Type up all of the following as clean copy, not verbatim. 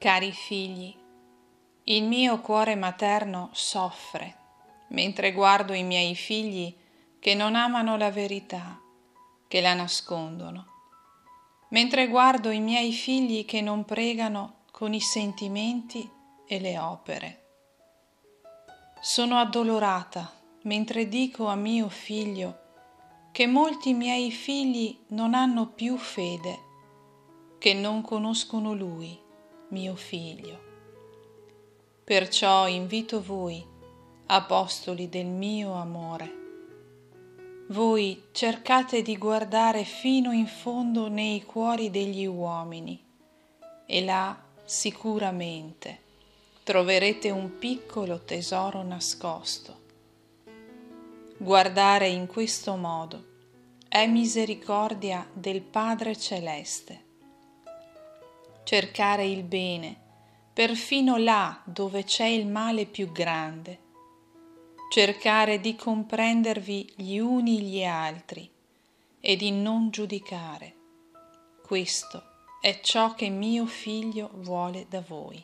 Cari figli, il mio cuore materno soffre mentre guardo i miei figli che non amano la verità, che la nascondono, mentre guardo i miei figli che non pregano con i sentimenti e le opere. Sono addolorata mentre dico a mio figlio che molti miei figli non hanno più fede, che non conoscono lui, mio figlio. Perciò invito voi, apostoli del mio amore. Voi cercate di guardare fino in fondo nei cuori degli uomini e là sicuramente troverete un piccolo tesoro nascosto. Guardare in questo modo è misericordia del Padre Celeste. Cercare il bene perfino là dove c'è il male più grande, cercare di comprendervi gli uni gli altri e di non giudicare. Questo è ciò che mio figlio vuole da voi.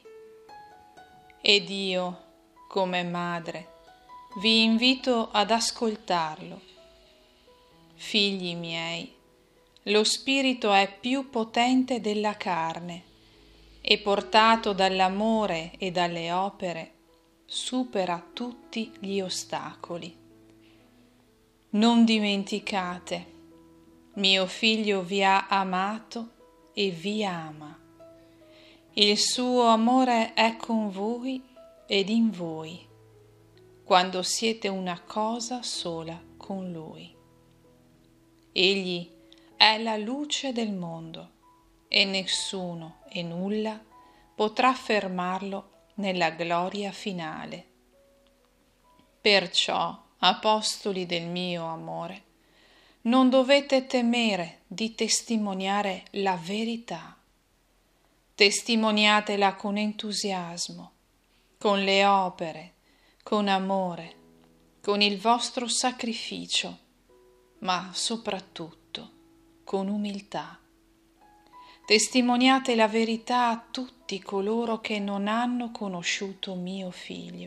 Ed io, come madre, vi invito ad ascoltarlo. Figli miei, lo spirito è più potente della carne e portato dall'amore e dalle opere supera tutti gli ostacoli. Non dimenticate, mio figlio vi ha amato e vi ama. Il suo amore è con voi ed in voi, quando siete una cosa sola con lui. Egli è la luce del mondo e nessuno e nulla potrà fermarlo nella gloria finale. Perciò, apostoli del mio amore, non dovete temere di testimoniare la verità. Testimoniatela con entusiasmo, con le opere, con amore, con il vostro sacrificio, ma soprattutto con umiltà. Testimoniate la verità a tutti coloro che non hanno conosciuto mio figlio.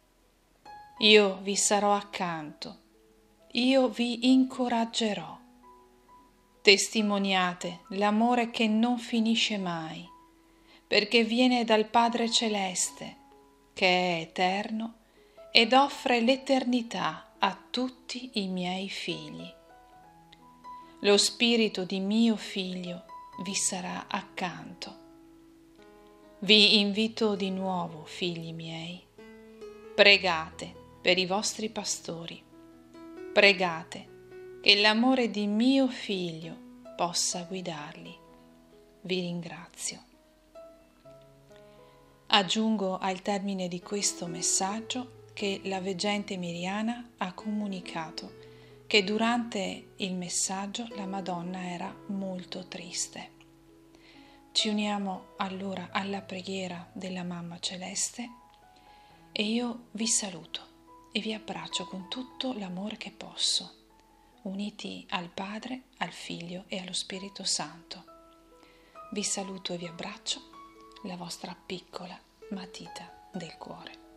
Io vi sarò accanto, io vi incoraggerò. Testimoniate l'amore che non finisce mai, perché viene dal Padre Celeste, che è eterno ed offre l'eternità a tutti i miei figli. Lo spirito di mio figlio vi sarà accanto. Vi invito di nuovo, figli miei, pregate per i vostri pastori, pregate che l'amore di mio figlio possa guidarli. Vi ringrazio. Aggiungo al termine di questo messaggio che la veggente Miriana ha comunicato che durante il messaggio la Madonna era molto triste. Ci uniamo allora alla preghiera della Mamma Celeste e io vi saluto e vi abbraccio con tutto l'amore che posso, uniti al Padre, al Figlio e allo Spirito Santo. Vi saluto e vi abbraccio, la vostra piccola matita del cuore.